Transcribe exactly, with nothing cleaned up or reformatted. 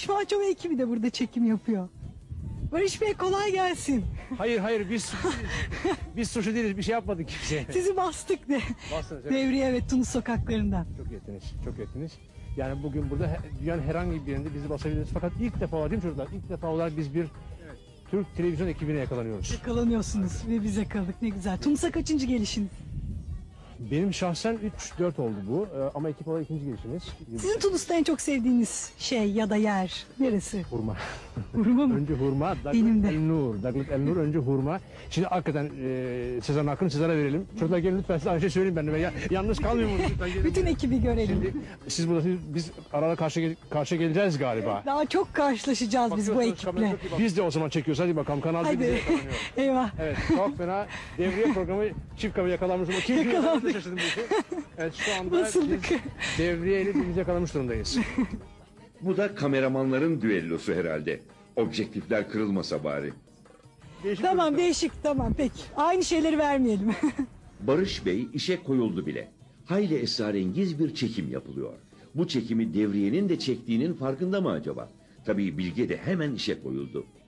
Barış Manço ve ekibi de burada çekim yapıyor. Barış Bey kolay gelsin. Hayır hayır biz biz suçlu değiliz, bir şey yapmadık kimseye. Sizi bastık de. Bastınız, evet. Devriye ve Tunus sokaklarından. Çok yettiniz, çok yettiniz. Yani bugün burada he- dünyanın herhangi bir yerinde bizi basabiliriz. Fakat ilk defa olarak değil mi çocuklar? İlk defa olarak biz bir Türk televizyon ekibine yakalanıyoruz. Yakalanıyorsunuz ve bize kaldık, ne güzel. Tunus'a kaçıncı gelişiniz? Benim şahsen üç dört oldu bu Ee, ama ekip olarak ikinci gelişimiz. Sizin Tunus'ta en çok sevdiğiniz şey ya da yer neresi? Hurma. Hurma mı? Önce hurma, Benim Douglas de. El Nur. Douglas El Nur önce hurma. Şimdi hakikaten e, Sezar'ın hakkını Sezar'a verelim. Çocuklar gelin lütfen size aynı şey söyleyeyim ben de. Ben ya, yalnız kalmıyorum. Lütfen gelin. Bütün ekibi görelim. Şimdi siz burada biz arada karşı gel- karşı geleceğiz galiba. Daha çok karşılaşacağız biz bu Bakıyorsunuz, ekiple. kamera çok iyi. Biz de o zaman çekiyoruz. Hadi bakalım Kanal D bize Hadi. yakalanıyor. Eyvah. Evet, çok fena devriye programı çift kapı yakalamış. Kim kim Yakalandık. şaşırdım bu işi. Evet, şu anda Basıldık. biz devriyeyle birbirimizi yakalamış durumdayız. Bu da kameramanların düellosu herhalde. Objektifler kırılmasa bari. Değişik Tamam görüntüler. değişik, tamam peki. Aynı şeyleri vermeyelim. Barış Bey işe koyuldu bile. Hayli esrarengiz bir çekim yapılıyor. Bu çekimi devriyenin de çektiğinin farkında mı acaba? Tabii Bilge de hemen işe koyuldu.